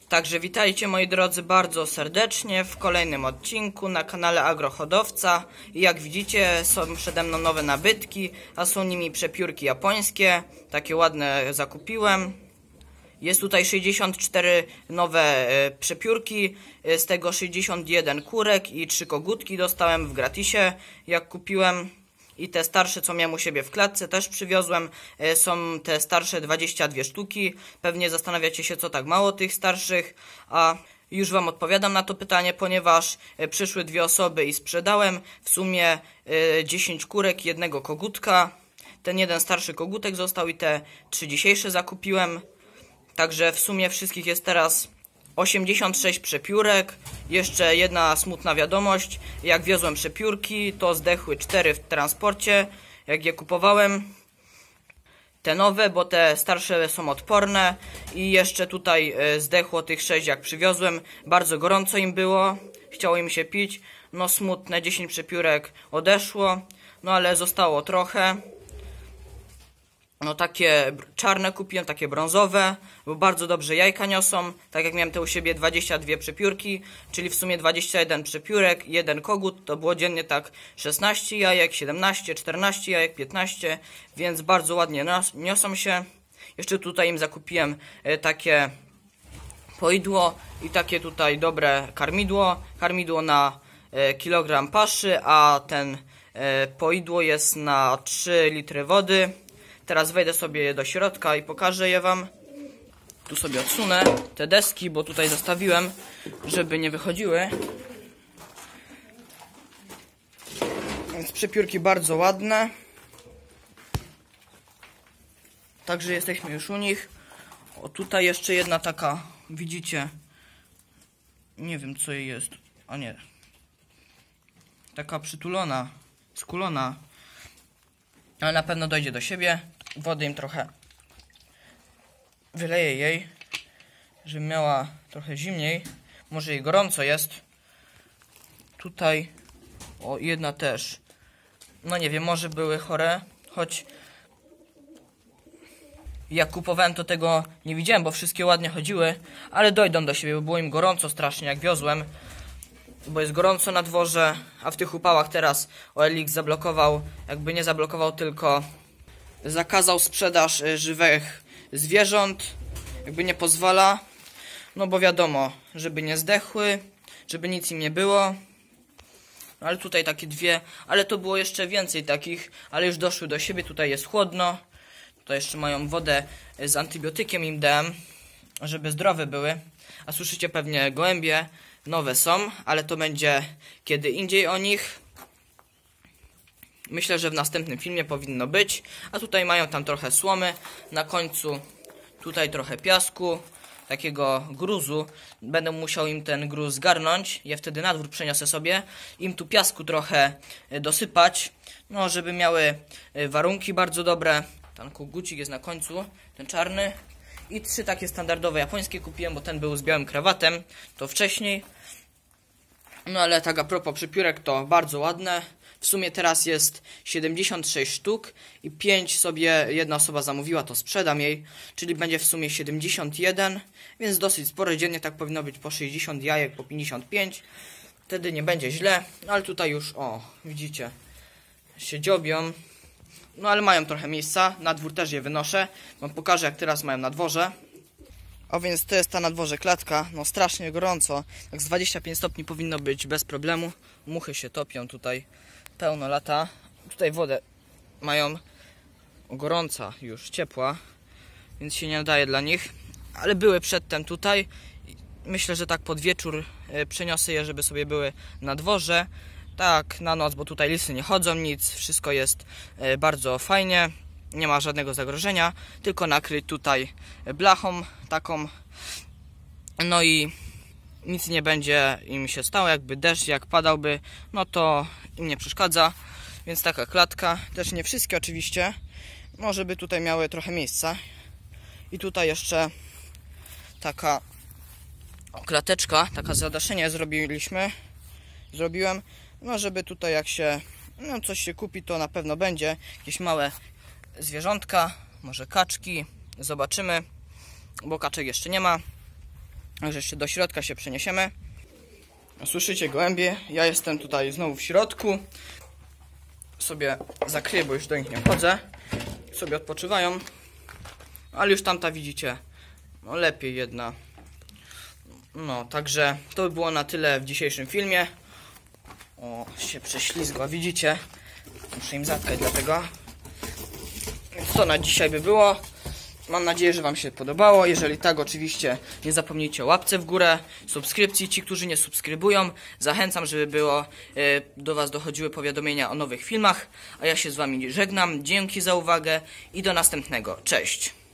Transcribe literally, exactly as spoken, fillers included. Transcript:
Także witajcie moi drodzy bardzo serdecznie w kolejnym odcinku na kanale Agrohodowca. I jak widzicie, są przede mną nowe nabytki, a są nimi przepiórki japońskie. Takie ładne zakupiłem. Jest tutaj sześćdziesiąt cztery nowe e, przepiórki, e, z tego sześćdziesiąt jeden kurek i trzy kogutki dostałem w gratisie, jak kupiłem. I te starsze, co miałem u siebie w klatce, też przywiozłem. E, są te starsze dwadzieścia dwie sztuki. Pewnie zastanawiacie się, co tak mało tych starszych. A już wam odpowiadam na to pytanie, ponieważ e, przyszły dwie osoby i sprzedałem w sumie e, dziesięć kurek i jednego kogutka. Ten jeden starszy kogutek został i te trzy dzisiejsze zakupiłem. Także w sumie wszystkich jest teraz osiemdziesiąt sześć przepiórek. Jeszcze jedna smutna wiadomość. Jak wiozłem przepiórki, to zdechły cztery w transporcie, jak je kupowałem. Te nowe, bo te starsze są odporne. I jeszcze tutaj zdechło tych sześć, jak przywiozłem. Bardzo gorąco im było. Chciało im się pić. No smutne, dziesięć przepiórek odeszło. No ale zostało trochę. No takie czarne kupiłem, takie brązowe, bo bardzo dobrze jajka niosą. Tak jak miałem te u siebie dwadzieścia dwie przepiórki, czyli w sumie dwadzieścia jeden przepiórek, jeden kogut, to było dziennie tak szesnaście jajek, siedemnaście, czternaście jajek, piętnaście, więc bardzo ładnie niosą się. Jeszcze tutaj im zakupiłem takie poidło i takie tutaj dobre karmidło. Karmidło na kilogram paszy, a ten poidło jest na trzy litry wody. Teraz wejdę sobie do środka i pokażę je wam. Tu sobie odsunę te deski, bo tutaj zostawiłem, żeby nie wychodziły. Więc przepiórki bardzo ładne. Także jesteśmy już u nich. O, tutaj jeszcze jedna taka, widzicie, nie wiem co jej jest, a nie, taka przytulona, skulona, ale na pewno dojdzie do siebie. Wody im trochę wyleję jej, żeby miała trochę zimniej. Może jej gorąco jest. Tutaj o, jedna też. No nie wiem, może były chore, choć jak kupowałem, to tego nie widziałem, bo wszystkie ładnie chodziły, ale dojdą do siebie, bo było im gorąco strasznie, jak wiozłem, bo jest gorąco na dworze, a w tych upałach teraz O L X zablokował, jakby nie zablokował, tylko zakazał sprzedaż żywych zwierząt, jakby nie pozwala, no bo wiadomo, żeby nie zdechły, żeby nic im nie było. No ale tutaj takie dwie, ale to było jeszcze więcej takich, ale już doszły do siebie, tutaj jest chłodno. Tutaj jeszcze mają wodę z antybiotykiem im dałem, żeby zdrowe były. A słyszycie pewnie gołębie, nowe są, ale to będzie kiedy indziej o nich. Myślę, że w następnym filmie powinno być. A tutaj mają tam trochę słomy. Na końcu tutaj trochę piasku, takiego gruzu. Będę musiał im ten gruz zgarnąć. Ja wtedy na dwór przeniosę sobie. Im tu piasku trochę dosypać. No, żeby miały warunki bardzo dobre. Ten kogucik jest na końcu, ten czarny. I trzy takie standardowe japońskie kupiłem, bo ten był z białym krawatem. To wcześniej. No ale tak a propos przepiórek, to bardzo ładne. W sumie teraz jest siedemdziesiąt sześć sztuk i pięć sobie jedna osoba zamówiła, to sprzedam jej, czyli będzie w sumie siedemdziesiąt jeden, więc dosyć sporo, dziennie tak powinno być po sześćdziesiąt jajek, po pięćdziesiąt pięć, wtedy nie będzie źle, no ale tutaj już, o, widzicie, się dziobią, no ale mają trochę miejsca, na dwór też je wynoszę, wam pokażę jak teraz mają na dworze. A więc to jest ta na dworze klatka, no strasznie gorąco, tak z dwadzieścia pięć stopni powinno być bez problemu, muchy się topią tutaj, pełno lata, tutaj wodę mają gorąca, już ciepła, więc się nie nadaje dla nich, ale były przedtem tutaj, myślę, że tak pod wieczór przeniosę je, żeby sobie były na dworze, tak na noc, bo tutaj lisy nie chodzą, nic, wszystko jest bardzo fajnie. Nie ma żadnego zagrożenia, tylko nakryć tutaj blachą taką, no i nic nie będzie im się stało, jakby deszcz jak padałby, no to im nie przeszkadza, więc taka klatka, też nie wszystkie oczywiście, no żeby tutaj miały trochę miejsca. I tutaj jeszcze taka klateczka, taka zadaszenie zrobiliśmy, zrobiłem, no żeby tutaj jak się, no coś się kupi, to na pewno będzie jakieś małe zwierzątka, może kaczki, zobaczymy, bo kaczek jeszcze nie ma. Także jeszcze do środka się przeniesiemy. Słyszycie gołębie? Ja jestem tutaj znowu w środku. Sobie zakryję, bo już do nich nie wchodzę. Sobie odpoczywają. Ale już tamta widzicie, no lepiej jedna. No, także to by było na tyle w dzisiejszym filmie. O, się prześlizgła, widzicie? Muszę im zatkać dlatego. Więc to na dzisiaj by było. Mam nadzieję, że wam się podobało. Jeżeli tak, oczywiście nie zapomnijcie o łapce w górę, subskrypcji. Ci, którzy nie subskrybują, zachęcam, żeby było y, do was dochodziły powiadomienia o nowych filmach. A ja się z wami żegnam. Dzięki za uwagę i do następnego. Cześć!